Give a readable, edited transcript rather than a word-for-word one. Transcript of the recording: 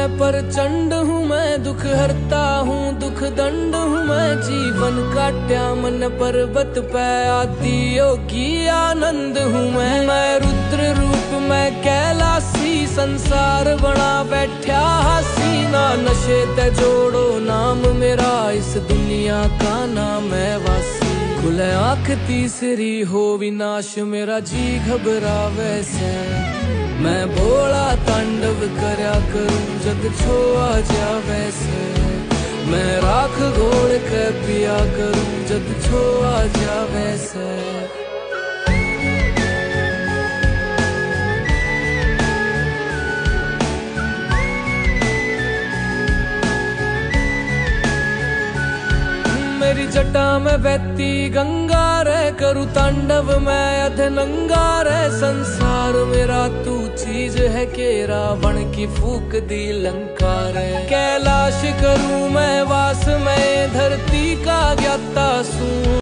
प्रचंड हूँ मैं, दुख हरता हूँ दुख दंड हूँ मैं। जीवन काट्या मन पर्वत पे, आदि योगी आनंद हूँ मैं रुद्र रूप मैं कैलासी, संसार बना बैठा हसीना। नशे ते जोड़ो नाम मेरा, इस दुनिया का नाम है वासी। खुले आँख तीसरी हो विनाश, मेरा जी घबरावे से। मैं भोला तांडव करया करूं जग छोआ जावे से। मैं राख घोल के पिया करूं जग छोआ जावे से। मेरी जटा में बहती गंगा रे, करूँ तांडव मैं अधनंगा रे। संसार मेरा तू चीज है के, रावण की फूक दी लंका रे। कैलाश करूँ मैं वास, मैं धरती का ज्ञाता सूं।